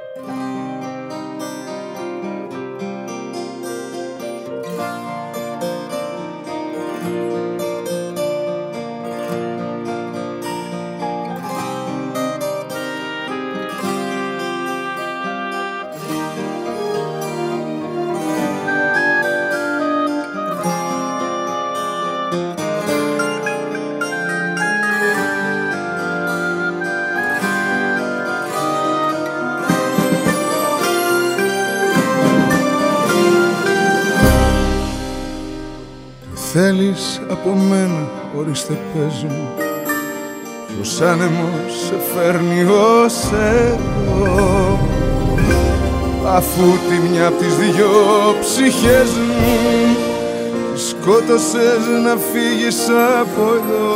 Θέλεις από μένα, ορίστε πες μου, ποιος άνεμος σε φέρνει ως εδώ, αφού τη μια απ' τις δυο ψυχές μου τη σκότωσες να φύγεις από εδώ,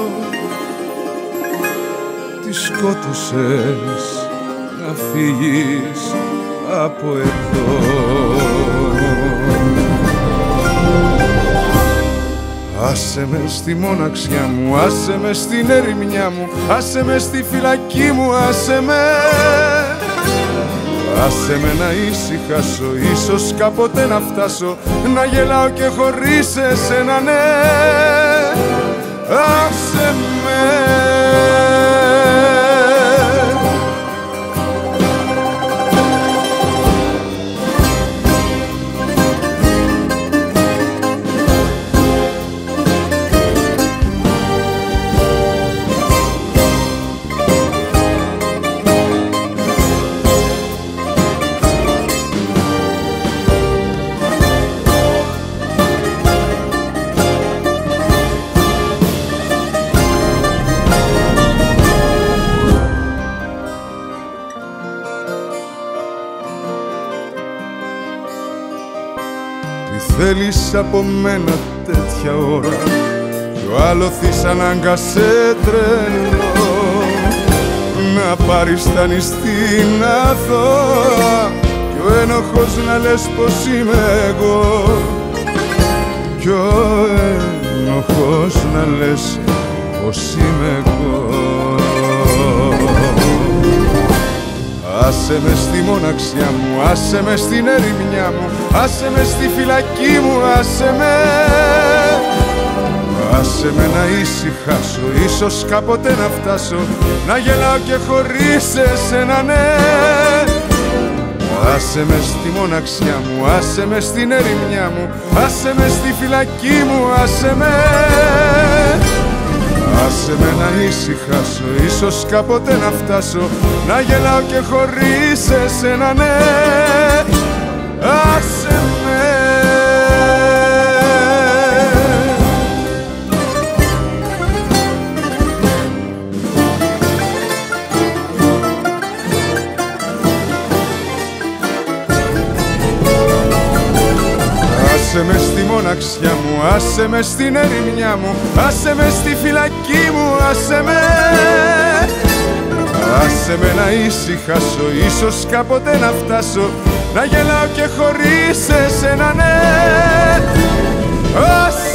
τη σκότωσες να φύγεις από εδώ. Άσε με στη μοναξιά μου, άσε με στην ερημιά μου, άσε με στη φυλακή μου, άσε με. Άσε με να ησυχάσω, ίσως κάποτε να φτάσω, να γελάω και χωρίς εσένα, ναι. Άσε με. Τι θέλεις από μένα τέτοια ώρα, κι ο άλοθης ανάγκασε τρένο να πάρεις τα νηστή να δω, κι ο ένοχος να λες πως είμαι εγώ, κι ο ένοχος να λες πως είμαι εγώ. Άσε με στη μοναξιά μου, άσε με στην ερημιά μου, άσε με στη φυλακή μου, άσε με. Άσε με να ησυχάσω, ίσως κάποτε να φτάσω, να γελάω και χωρίς εσένα, ναι. Άσε με στη μοναξιά μου, άσε με στην ερημιά μου, άσε με στη φυλακή μου, άσε με. Άσε με να ησυχάσω, ίσως κάποτε να φτάσω, να γελάω και χωρίς εσένα, ναι. Άσε με. Άσε με στη μοναξιά μου, άσε με στην ερημιά μου, άσε με στη φυλακή μου, άσε με. Άσε με να ησυχάσω, ίσως κάποτε να φτάσω, να γελάω και χωρίς εσένα, ναι. Άσε